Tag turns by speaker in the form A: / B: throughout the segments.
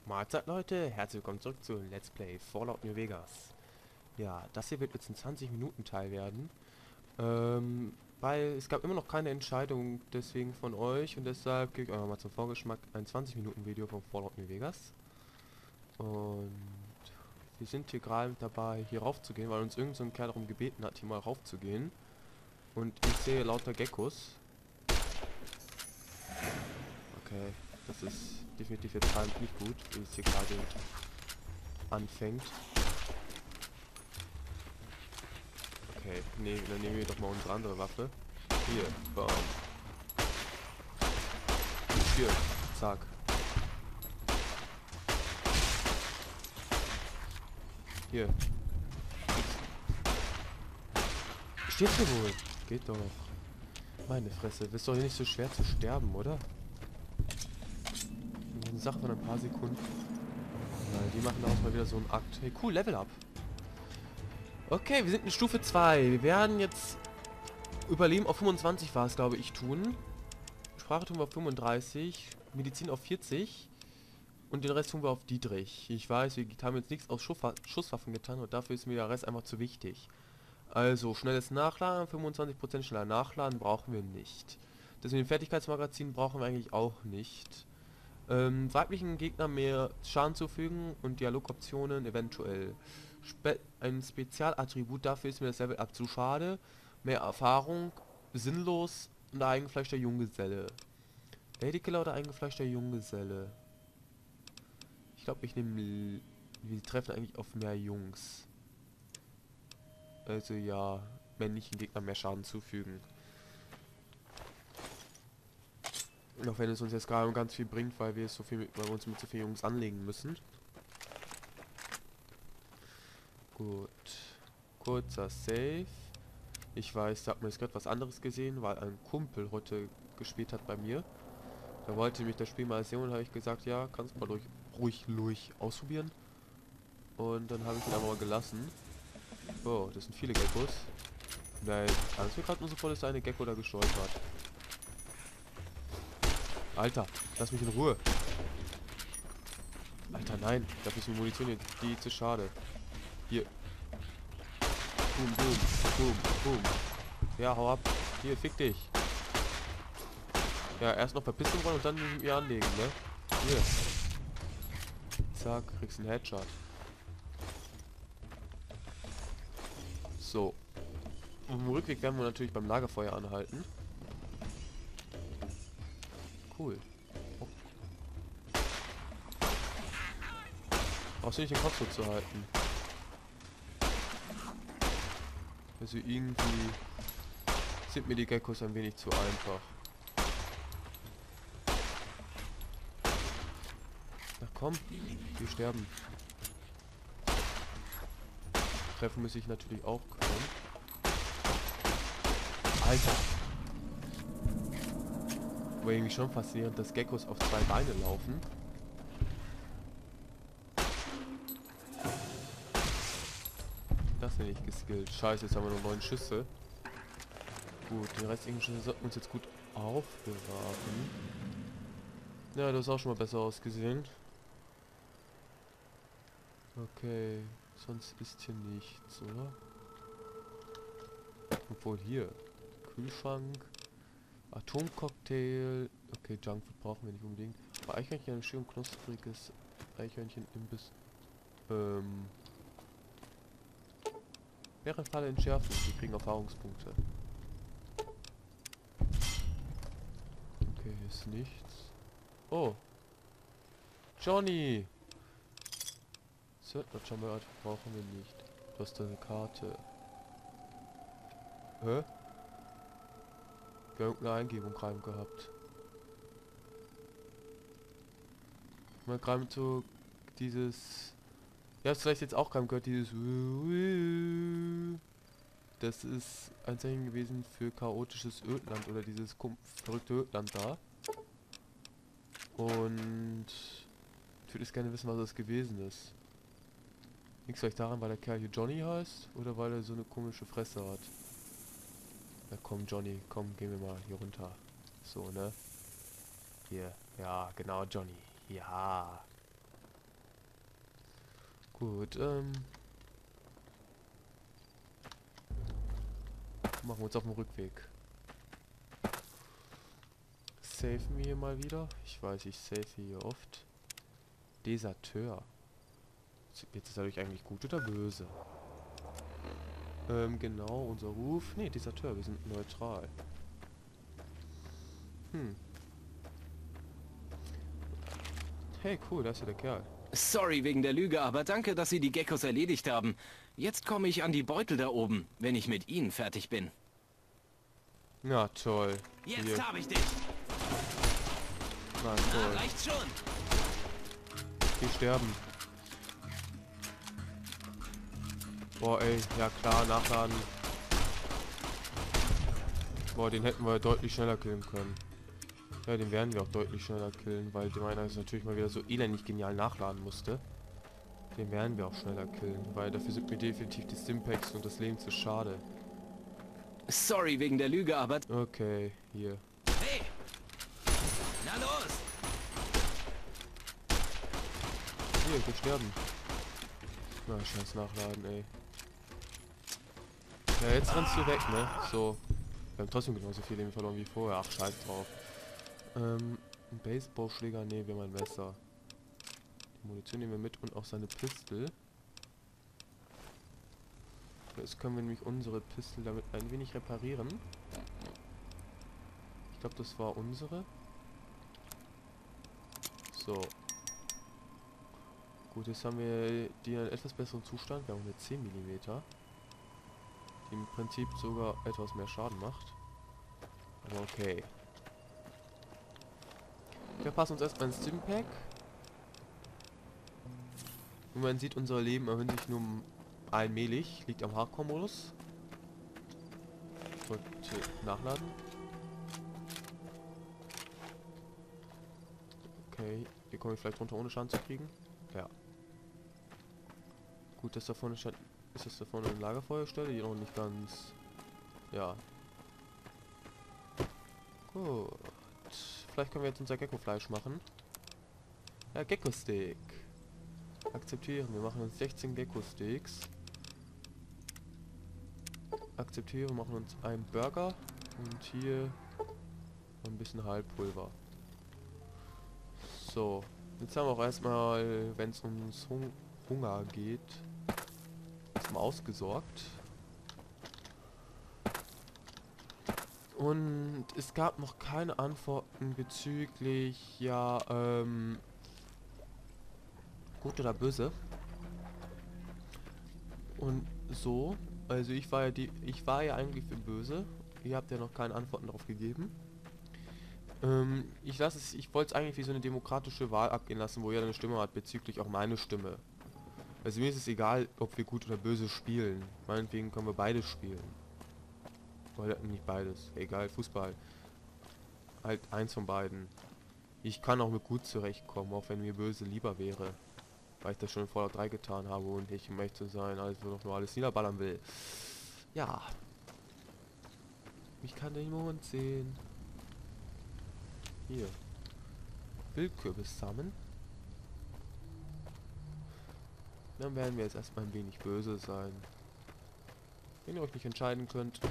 A: Mahlzeit Leute, herzlich willkommen zurück zu Let's Play Fallout New Vegas. Ja, das hier wird jetzt ein 20 Minuten Teil werden. Weil es gab immer noch keine Entscheidung deswegen von euch und deshalb gebe ich euch mal zum Vorgeschmack ein 20 Minuten Video von Fallout New Vegas. Und wir sind hier gerade dabei hier rauf zu gehen, weil uns irgend so ein Kerl darum gebeten hat, hier mal rauf zu gehen. Und ich sehe lauter Geckos. Okay, das ist definitiv jetzt halt nicht gut, wie es hier gerade anfängt. Okay, nee, dann nehmen wir doch mal unsere andere Waffe. Hier, bam. Hier, zack. Hier. Steht hier wohl. Geht doch. Meine Fresse, ist doch nicht so schwer zu sterben, oder? Eine Sache von ein paar Sekunden. Weil die machen daraus mal wieder so einen Akt. Hey, cool, Level Up. Okay, wir sind in Stufe 2. Wir werden jetzt Überleben auf 25 war es, glaube ich, tun. Sprache tun wir auf 35. Medizin auf 40. Und den Rest tun wir auf Dietrich. Ich weiß, wir haben jetzt nichts aus Schusswaffen getan und dafür ist mir der Rest einfach zu wichtig. Also, schnelles Nachladen, 25% schneller Nachladen brauchen wir nicht. Das mit dem Fertigkeitsmagazin brauchen wir eigentlich auch nicht. Weiblichen Gegnern mehr Schaden zufügen und Dialogoptionen eventuell. Ein Spezialattribut, dafür ist mir das Level Up zu schade. Mehr Erfahrung, sinnlos und eingefleischter Junggeselle. Ladykiller oder eingefleischter Junggeselle? Ich glaube, ich nehme... Wir treffen eigentlich auf mehr Jungs. Also ja, männlichen Gegnern mehr Schaden zufügen. Auch wenn es uns jetzt gerade ganz viel bringt, weil wir weil wir uns mit so vielen Jungs anlegen müssen. Gut. Kurzer Save. Ich weiß, da hat man jetzt gerade was anderes gesehen, weil ein Kumpel heute gespielt hat bei mir. Da wollte mich das Spiel mal sehen und habe ich gesagt, ja, kannst mal ruhig ausprobieren. Und dann habe ich ihn aber mal gelassen. Oh, das sind viele Geckos. Nein, alles mir gerade nur so voll, dass eine Gecko da gestolpert. Alter, lass mich in Ruhe. Alter, nein, dafür ist die Munition hier die zu schade. Hier. Boom, boom, boom, boom. Ja, hau ab. Hier, fick dich. Ja, erst noch verpissen wollen und dann mit mir anlegen, ne? Hier. Zack, kriegst einen Headshot. So. Auf dem Rückweg werden wir natürlich beim Lagerfeuer anhalten. Cool. Oh. Brauchst du nicht den Kopf so zu halten. Also irgendwie sind mir die Geckos ein wenig zu einfach. Na komm, wir sterben. Treffen muss ich natürlich auch können. Alter! Aber irgendwie schon faszinierend, dass Geckos auf zwei Beine laufen. Das nenne ich geskillt. Scheiße, jetzt haben wir nur 9 Schüsse. Gut, die restlichen Schüsse sollten uns jetzt gut aufbewahren. Ja, das ist auch schon mal besser ausgesehen. Okay, sonst ist hier nichts, oder? Obwohl hier. Kühlschrank. Atomcocktail. Okay, Junkfood brauchen wir nicht unbedingt. Aber Eichhörnchen, ein schön knuspriges Eichhörnchen-Imbiss. Bärenfalle entschärfen. Wir kriegen Erfahrungspunkte. Okay, hier ist nichts. Oh. Johnny! Söldner-Chamber brauchen wir nicht. Du hast eine Karte. Hä? Wir haben irgendeine Eingebung rein gehabt. Mal gerade so dieses... Ja, hast vielleicht jetzt auch gerade gehört, dieses... Das ist ein Zeichen gewesen für chaotisches Ödland oder dieses verrückte Ödland da. Und ich würde jetzt gerne wissen, was das gewesen ist. Liegt vielleicht daran, weil der Kerl hier Johnny heißt oder weil er so eine komische Fresse hat? Na komm, Johnny, komm, gehen wir mal hier runter. So, ne? Hier, ja, genau, Johnny. Ja. Gut, machen wir uns auf den Rückweg. Safen wir hier mal wieder. Ich weiß, ich safe hier oft. Deserteur. Jetzt ist er dadurch eigentlich gut oder böse? Genau, unser Ruf. Ne, Deserteur, wir sind neutral. Hey, cool, da ist ja der Kerl.
B: Sorry wegen der Lüge, aber danke, dass Sie die Geckos erledigt haben. Jetzt komme ich an die Beutel da oben, wenn ich mit Ihnen fertig bin.
A: Na toll.
B: Jetzt habe ich dich.
A: Na
B: Na,
A: toll.
B: reicht schon.
A: Die sterben. Boah, ey, ja klar, nachladen. Boah, den hätten wir deutlich schneller killen können. Ja, den werden wir auch deutlich schneller killen, weil dem einer ist natürlich mal wieder so elendig genial nachladen musste. Den werden wir auch schneller killen, weil dafür sind mir definitiv die Stimpaks und das Leben zu schade.
B: Sorry wegen der Lüge, aber...
A: Okay, hier.
B: Hey! Na los!
A: Hier, wir sterben. Na, scheiß nachladen, ey. Ja, jetzt rennst du weg, ne? So. Wir haben trotzdem genauso viel Leben verloren wie vorher. Ach, scheiß drauf. Ein Baseballschläger, ne, wir haben ein Messer. Die Munition nehmen wir mit und auch seine Pistole. Jetzt können wir nämlich unsere Pistole damit ein wenig reparieren. Ich glaube, das war unsere. So. Gut, jetzt haben wir die in einem etwas besseren Zustand. Wir haben eine 10 mm. Die im Prinzip sogar etwas mehr Schaden macht. Aber okay. Wir passen uns erstmal ins Stimpack. Und man sieht, unsere Leben erhöhen sich nur allmählich. Liegt am Hardcore-Modus. Und nachladen. Okay, hier komme ich vielleicht runter, ohne Schaden zu kriegen. Ja. Gut, dass da vorne stand. Ist das da vorne eine Lagerfeuerstelle? Die noch nicht ganz. Ja. Gut. Vielleicht können wir jetzt unser Gecko-Fleisch machen. Ja, Gecko-Steak. Akzeptieren. Wir machen uns 16 Gecko-Steaks. Akzeptieren. Wir machen uns einen Burger. Und hier ein bisschen Heilpulver. So. Jetzt haben wir auch erstmal, wenn es ums Hunger geht, erstmal ausgesorgt. Und es gab noch keine Antworten bezüglich, ja, gut oder böse. Und so, also ich war ja eigentlich für böse. Ihr habt ja noch keine Antworten darauf gegeben. Ich wollte es eigentlich wie so eine demokratische Wahl abgehen lassen, wo jeder eine Stimme hat, bezüglich auch meine Stimme. Also mir ist es egal, ob wir gut oder böse spielen. Meinetwegen können wir beides spielen. Oder nicht beides. Egal, Fußball. Halt eins von beiden. Ich kann auch mit gut zurechtkommen, auch wenn mir böse lieber wäre. Weil ich das schon in Fallout 3 getan habe und ich möchte sein, also noch nur alles niederballern will. Ja. Ich kann den Mond sehen. Hier. Wildkürbis sammeln. Dann werden wir jetzt erstmal ein wenig böse sein. Wenn ihr euch nicht entscheiden könnt.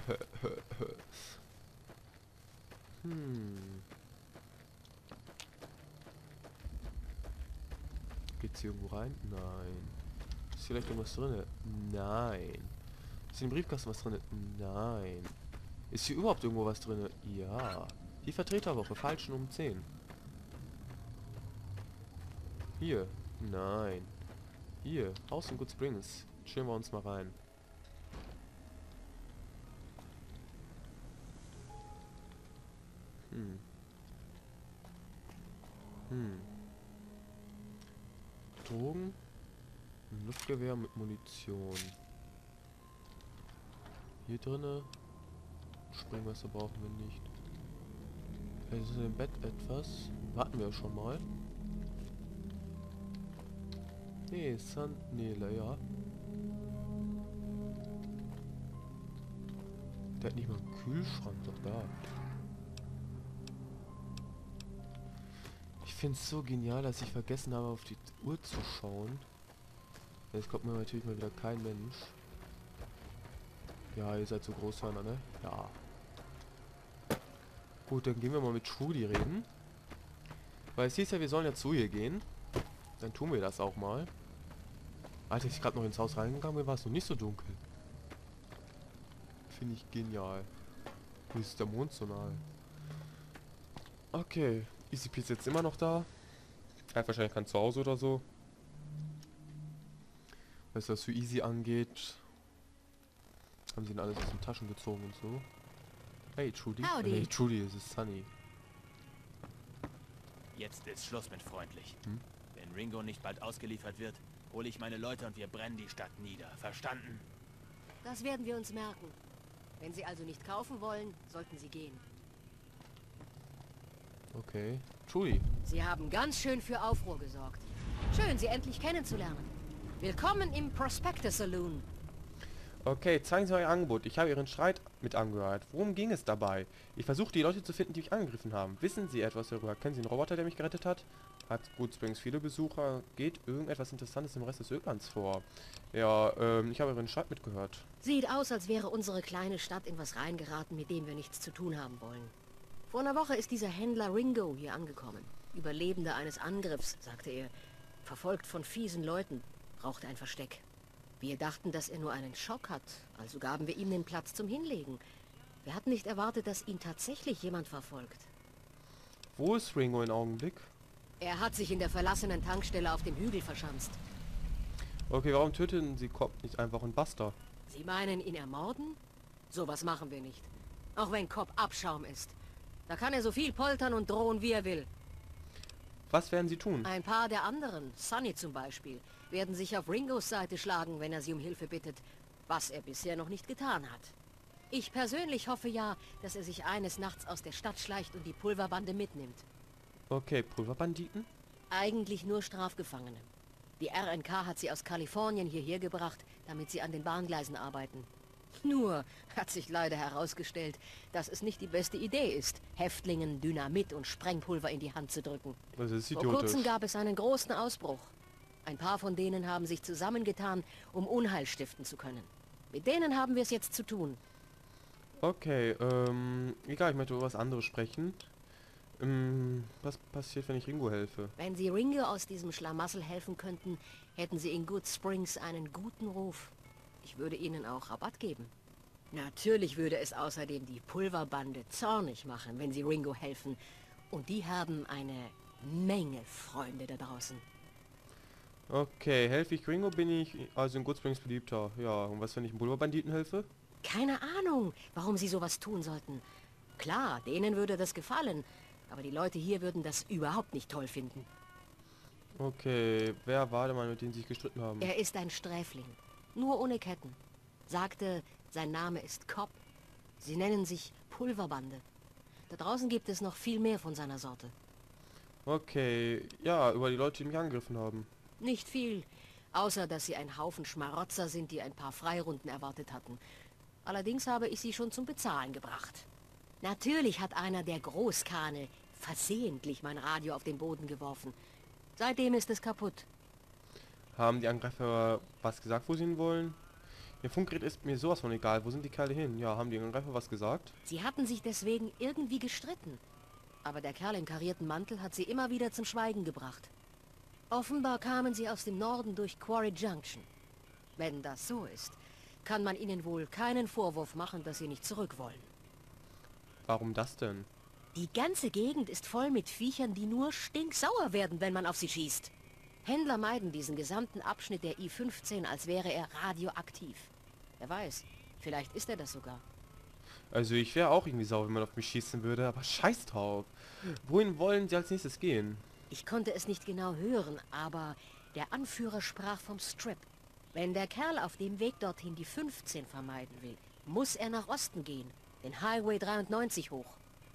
A: Geht's hier irgendwo rein? Nein. Ist hier vielleicht irgendwas drin? Nein. Ist in dem Briefkasten was drin? Nein. Ist hier überhaupt irgendwo was drin? Ja. Die Vertreterwoche, falschen um 10. Hier. Nein. Hier. Haus in Good Springs. Chillen wir uns mal rein. Drogen. Ein Luftgewehr mit Munition. Hier drinne. Sprengmesser brauchen wir nicht. Ist im Bett etwas? Hatten wir schon mal. Nee, Sandnele, ja. Der hat nicht mal einen Kühlschrank, doch da. Ich finde es so genial, dass ich vergessen habe, auf die Uhr zu schauen. Jetzt kommt mir natürlich mal wieder kein Mensch. Ja, ihr seid so Großhörner, ne? Ja. Gut, dann gehen wir mal mit Trudy reden. Weil es hieß ja, wir sollen ja zu ihr gehen. Dann tun wir das auch mal. Als ich gerade noch ins Haus reingegangen bin, war es noch nicht so dunkel. Finde ich genial. Hier ist der Mond so nahe. Okay, ECP ist jetzt immer noch da. Er hat wahrscheinlich kein Zuhause oder so. Was das für Easy angeht, haben sie ihn alles aus den Taschen gezogen und so. Hey Trudy.
C: Howdy.
A: Hey Trudy, es ist Sunny.
D: Jetzt ist Schluss mit freundlich.
A: Hm?
D: Wenn Ringo nicht bald ausgeliefert wird, hole ich meine Leute und wir brennen die Stadt nieder. Verstanden?
C: Das werden wir uns merken. Wenn Sie also nicht kaufen wollen, sollten Sie gehen.
A: Okay. Trudy.
C: Sie haben ganz schön für Aufruhr gesorgt. Schön, Sie endlich kennenzulernen. Willkommen im Prospector Saloon.
A: Okay, zeigen Sie mir Ihr Angebot. Ich habe Ihren Streit mit angehört. Worum ging es dabei? Ich versuche die Leute zu finden, die mich angegriffen haben. Wissen Sie etwas darüber? Kennen Sie einen Roboter, der mich gerettet hat? Hat Good Springs viele Besucher? Geht irgendetwas Interessantes im Rest des Ölands vor? Ja, ich habe Ihren Streit mitgehört.
C: Sieht aus, als wäre unsere kleine Stadt in was reingeraten, mit dem wir nichts zu tun haben wollen. Vor einer Woche ist dieser Händler Ringo hier angekommen. Überlebender eines Angriffs, sagte er. Verfolgt von fiesen Leuten. Braucht ein Versteck. Wir dachten, dass er nur einen Schock hat, also gaben wir ihm den Platz zum Hinlegen. Wir hatten nicht erwartet, dass ihn tatsächlich jemand verfolgt.
A: Wo ist Ringo im Augenblick?
C: Er hat sich in der verlassenen Tankstelle auf dem Hügel verschanzt.
A: Okay, warum töten Sie Cobb nicht einfach und Buster?
C: Sie meinen, ihn ermorden? Sowas machen wir nicht. Auch wenn Cobb Abschaum ist. Da kann er so viel poltern und drohen, wie er will.
A: Was werden Sie tun?
C: Ein paar der anderen, Sunny zum Beispiel, werden sich auf Ringos Seite schlagen, wenn er sie um Hilfe bittet, was er bisher noch nicht getan hat. Ich persönlich hoffe ja, dass er sich eines Nachts aus der Stadt schleicht und die Pulverbande mitnimmt.
A: Okay, Pulverbanditen?
C: Eigentlich nur Strafgefangene. Die RNK hat sie aus Kalifornien hierher gebracht, damit sie an den Bahngleisen arbeiten. Nur hat sich leider herausgestellt, dass es nicht die beste Idee ist, Häftlingen Dynamit und Sprengpulver in die Hand zu drücken.
A: Das ist
C: Vor
A: idiotisch.
C: kurzem gab es einen großen Ausbruch. Ein paar von denen haben sich zusammengetan, um Unheil stiften zu können. Mit denen haben wir es jetzt zu tun.
A: Okay, egal, ich möchte über was anderes sprechen. Was passiert, wenn ich Ringo helfe?
C: Wenn Sie Ringo aus diesem Schlamassel helfen könnten, hätten Sie in Good Springs einen guten Ruf. Ich würde Ihnen auch Rabatt geben. Natürlich würde es außerdem die Pulverbande zornig machen, wenn Sie Ringo helfen. Und die haben eine Menge Freunde da draußen.
A: Okay, helfe ich Ringo, bin ich also in Good Springs beliebter. Ja, und was, wenn ich einem Pulverbanditen helfe?
C: Keine Ahnung, warum Sie sowas tun sollten. Klar, denen würde das gefallen, aber die Leute hier würden das überhaupt nicht toll finden.
A: Okay, wer war der Mann, mit dem Sie sich gestritten haben?
C: Er ist ein Sträfling, nur ohne Ketten. Sagte, sein Name ist Cobb. Sie nennen sich Pulverbande. Da draußen gibt es noch viel mehr von seiner Sorte.
A: Okay, ja, über die Leute, die mich angegriffen haben.
C: Nicht viel, außer dass sie ein Haufen Schmarotzer sind, die ein paar Freirunden erwartet hatten. Allerdings habe ich sie schon zum Bezahlen gebracht. Natürlich hat einer der Großkane versehentlich mein Radio auf den Boden geworfen. Seitdem ist es kaputt.
A: Haben die Angreifer was gesagt, wo sie hin wollen? Ihr Funkgerät ist mir sowas von egal. Wo sind die Kerle hin? Ja, haben die Angreifer was gesagt?
C: Sie hatten sich deswegen irgendwie gestritten. Aber der Kerl im karierten Mantel hat sie immer wieder zum Schweigen gebracht. Offenbar kamen sie aus dem Norden durch Quarry Junction. Wenn das so ist, kann man ihnen wohl keinen Vorwurf machen, dass sie nicht zurück wollen.
A: Warum das denn?
C: Die ganze Gegend ist voll mit Viechern, die nur stinksauer werden, wenn man auf sie schießt. Händler meiden diesen gesamten Abschnitt der I-15, als wäre er radioaktiv. Wer weiß, vielleicht ist er das sogar.
A: Also ich wäre auch irgendwie sauer, wenn man auf mich schießen würde, aber scheiß drauf. Wohin wollen sie als nächstes gehen?
C: Ich konnte es nicht genau hören, aber der Anführer sprach vom Strip. Wenn der Kerl auf dem Weg dorthin die 15 vermeiden will, muss er nach Osten gehen, den Highway 93 hoch.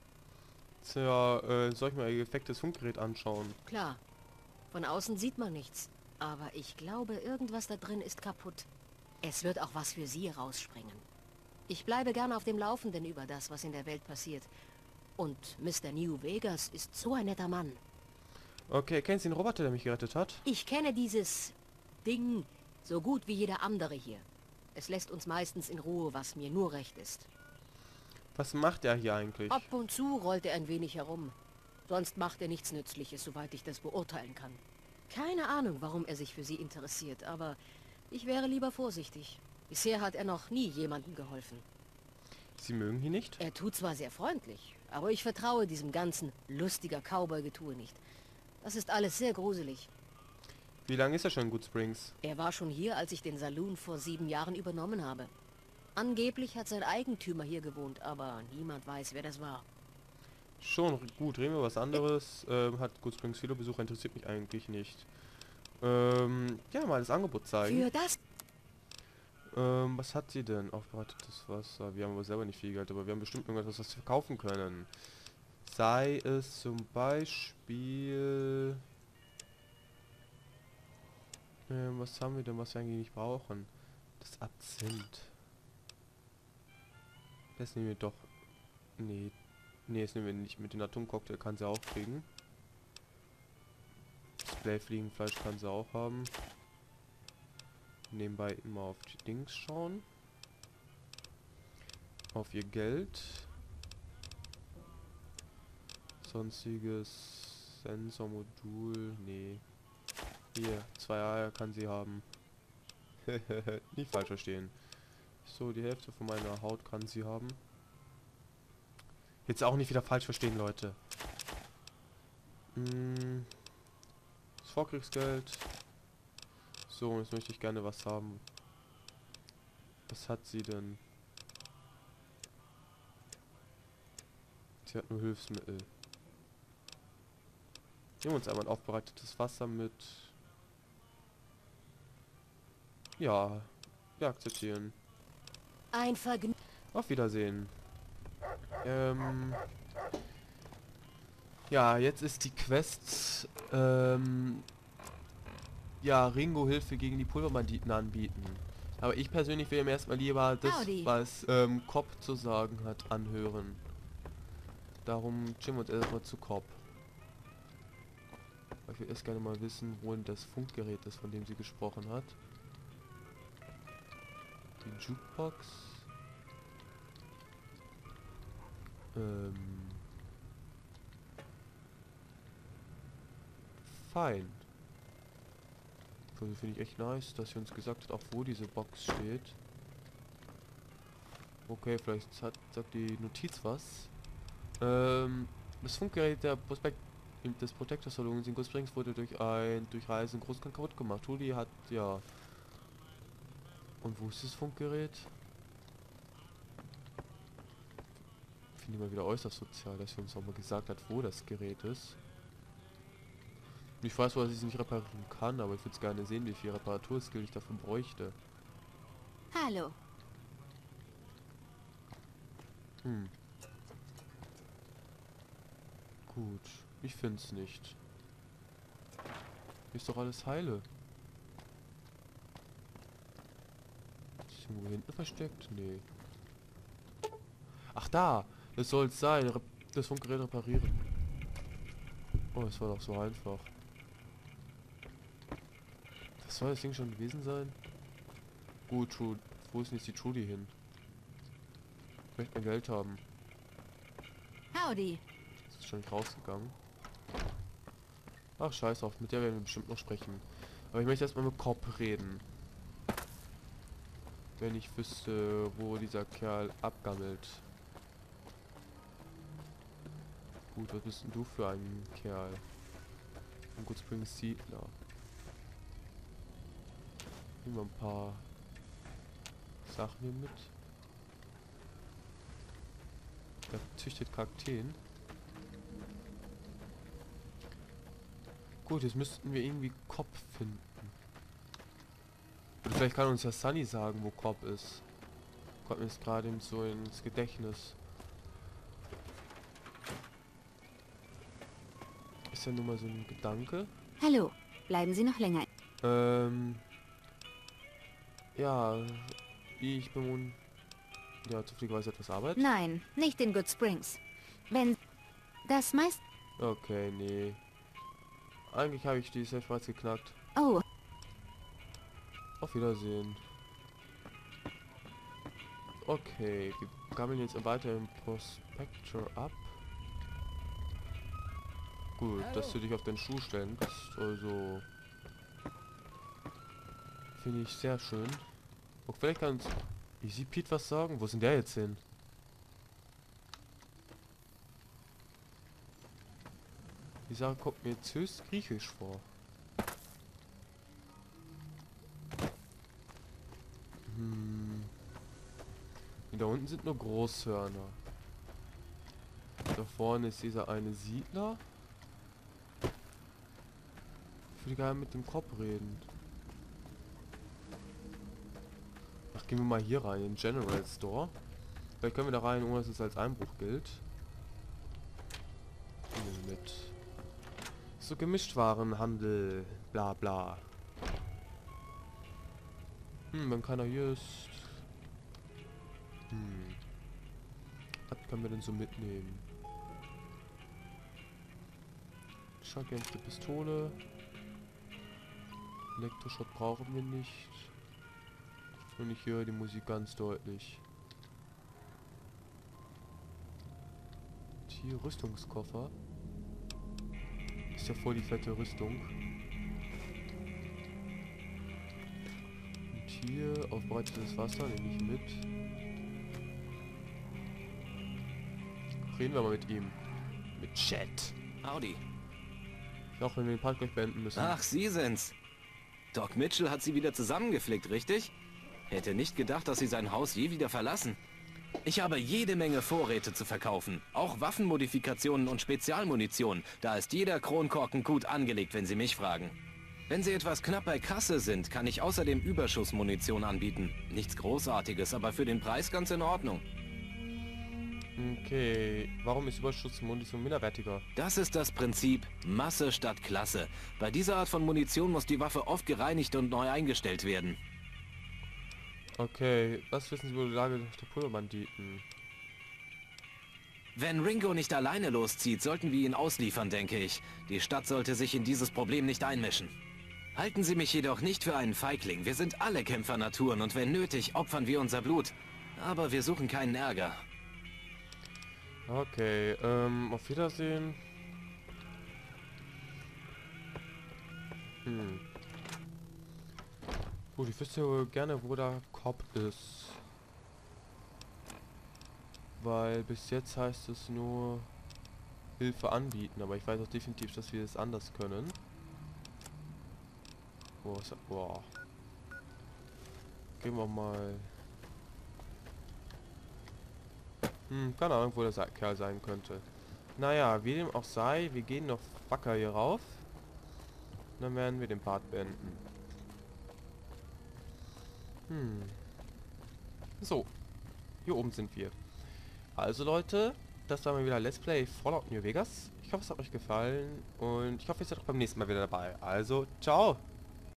A: Tja, soll ich mir ihr gefecktes Funkgerät anschauen?
C: Klar, von außen sieht man nichts, aber ich glaube, irgendwas da drin ist kaputt. Es wird auch was für Sie rausspringen. Ich bleibe gern auf dem Laufenden über das, was in der Welt passiert. Und Mr. New Vegas ist so ein netter Mann.
A: Okay, kennen Sie den Roboter, der mich gerettet hat?
C: Ich kenne dieses Ding So gut wie jeder andere hier. Es lässt uns meistens in Ruhe, was mir nur recht ist.
A: Was macht er hier eigentlich?
C: Ab und zu rollt er ein wenig herum. Sonst macht er nichts Nützliches, soweit ich das beurteilen kann. Keine Ahnung, warum er sich für sie interessiert, aber ich wäre lieber vorsichtig. Bisher hat er noch nie jemandem geholfen.
A: Sie mögen ihn nicht?
C: Er tut zwar sehr freundlich, aber ich vertraue diesem ganzen lustiger Cowboy-Getue nicht. Das ist alles sehr gruselig.
A: Wie lange ist er schon in Good Springs?
C: Er war schon hier, als ich den Saloon vor 7 Jahren übernommen habe. Angeblich hat sein Eigentümer hier gewohnt, aber niemand weiß, wer das war.
A: Schon gut, reden wir was anderes. Hat Good Springs viele Besucher, interessiert mich eigentlich nicht. Ja, mal das Angebot zeigen.
C: Für das...
A: Was hat sie denn? Aufbereitetes Wasser. Wir haben aber selber nicht viel Geld, aber wir haben bestimmt irgendwas, was wir verkaufen können. Sei es zum Beispiel... was haben wir denn, was wir eigentlich nicht brauchen? Das Absinth. Das nehmen wir doch... Nee. Nee, das nehmen wir nicht. Mit dem Atomcocktail kann sie auch kriegen. Das Blähfliegenfleisch kann sie auch haben. Nebenbei immer auf die Dings schauen. Auf ihr Geld. Sonstiges Sensormodul. Nee. Hier, 2 Eier kann sie haben. Nicht falsch verstehen. So, die Hälfte von meiner Haut kann sie haben. Jetzt auch nicht wieder falsch verstehen, Leute. Das Vorkriegsgeld. So, jetzt möchte ich gerne was haben. Was hat sie denn? Sie hat nur Hilfsmittel. Nehmen wir uns einmal ein aufbereitetes Wasser mit. Ja, wir akzeptieren.
C: Ein Vergnügen.
A: Auf Wiedersehen. Ja, jetzt ist die Quest, ja, Ringo Hilfe gegen die Pulverbanditen anbieten. Aber ich persönlich will ihm erstmal lieber das,
C: Howdy.
A: was Cobb zu sagen hat, anhören. Darum chillen wir uns erstmal zu Cobb. Ich will erst gerne mal wissen, wo denn das Funkgerät ist, von dem sie gesprochen hat. Die Jukebox. Fein. Also finde ich echt nice, dass sie uns gesagt hat, auch wo diese Box steht. Okay, vielleicht sagt die Notiz was. Das Funkgerät des Protector Saloons in Good Springs wurde durch ein Durchreisen groß kaputt gemacht. Judy hat, ja... Und wo ist das Funkgerät? Finde ich mal wieder äußerst sozial, dass sie uns auch mal gesagt hat, wo das Gerät ist. Ich weiß, dass ich es nicht reparieren kann, aber ich würde es gerne sehen, wie viel Reparaturskill ich davon bräuchte.
C: Hallo.
A: Gut, ich finde es nicht. Ist doch alles heile. Ist es irgendwo hinten versteckt? Nee. Ach da! Das soll es sein. Das Funkgerät reparieren. Oh, es war doch so einfach. Das soll das Ding schon gewesen sein? Gut, Trudy. Wo ist denn jetzt die Trudy hin? Ich möchte mein Geld haben.
C: Howdy.
A: Ist schon nicht rausgegangen. Ach, scheiß auf. Mit der werden wir bestimmt noch sprechen. Aber ich möchte erstmal mit Cobb reden. Wenn ich wüsste, wo dieser Kerl abgammelt. Gut, was bist denn du für ein Kerl? Ein Good Springs Siedler. Nehmen wir ein paar Sachen hier mit. Er züchtet Kakteen. Gut, jetzt müssten wir irgendwie Cobb finden. Oder vielleicht kann uns ja Sunny sagen, wo Cobb ist. Kommt mir jetzt gerade eben so ins Gedächtnis. Ist ja nur mal so ein Gedanke.
E: Hallo, bleiben Sie noch länger.
A: Ja, ich bin ja zufälligerweise etwas Arbeit.
E: Nein, nicht in Good Springs. Wenn das meist...
A: Okay, nee. Eigentlich habe ich die Safe bereits geknackt.
E: Oh,
A: Auf Wiedersehen. Okay, wir gammeln jetzt weiter im Prospector ab. Gut, dass du dich auf den Schuh stellen kannst, also finde ich sehr schön. Und vielleicht kann Easy Pete was sagen. Wo sind der jetzt hin? Die Sache kommt mir jetzt höchst griechisch vor. Da unten sind nur Großhörner. Da vorne ist dieser eine Siedler. Ich würde gerne mit dem Kopf reden. Ach, gehen wir mal hier rein, in den General Store. Vielleicht können wir da rein, ohne dass es als Einbruch gilt. Mit so Gemischtwarenhandel, bla bla. Wenn keiner hier ist. Was können wir denn so mitnehmen? Schallgämpfte Pistole. Elektroschrott brauchen wir nicht. Und ich höre die Musik ganz deutlich. Und hier Rüstungskoffer. Ist ja voll die fette Rüstung. Und hier aufbereitetes Wasser nehme ich mit. Reden wir mal mit ihm. Mit Chat.
B: Howdy.
A: Auch wenn wir den Part gleich beenden müssen.
B: Ach, Sie sind's. Doc Mitchell hat sie wieder zusammengeflickt, richtig? Hätte nicht gedacht, dass sie sein Haus je wieder verlassen. Ich habe jede Menge Vorräte zu verkaufen. Auch Waffenmodifikationen und Spezialmunition. Da ist jeder Kronkorken gut angelegt, wenn Sie mich fragen. Wenn Sie etwas knapp bei Kasse sind, kann ich außerdem Überschussmunition anbieten. Nichts Großartiges, aber für den Preis ganz in Ordnung.
A: Okay, warum ist Überschussmunition minderwertiger?
B: Das ist das Prinzip Masse statt Klasse. Bei dieser Art von Munition muss die Waffe oft gereinigt und neu eingestellt werden.
A: Okay, was wissen Sie über die Lage der Pulverbanditen?
B: Wenn Ringo nicht alleine loszieht, sollten wir ihn ausliefern, denke ich. Die Stadt sollte sich in dieses Problem nicht einmischen. Halten Sie mich jedoch nicht für einen Feigling. Wir sind alle Kämpfernaturen und wenn nötig, opfern wir unser Blut. Aber wir suchen keinen Ärger.
A: Okay, auf Wiedersehen. Gut, ich wüsste ja gerne, wo der Kopf ist. Weil bis jetzt heißt es nur Hilfe anbieten, aber ich weiß auch definitiv, dass wir es anders können. Boah. Gehen wir mal. Keine Ahnung, wo der Kerl sein könnte. Naja, wie dem auch sei, wir gehen noch wacker hier rauf. Dann werden wir den Part beenden. So. Hier oben sind wir. Also Leute, das war mal wieder Let's Play Fallout New Vegas. Ich hoffe, es hat euch gefallen und ich hoffe, ihr seid auch beim nächsten Mal wieder dabei. Also, ciao!